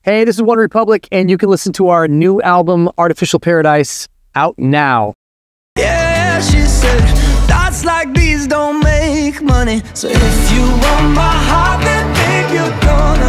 Hey, this is One Republic, and you can listen to our new album, Artificial Paradise, out now. Yeah, she said, thoughts like these don't make money. So if you want my heart, then babe, you're gonna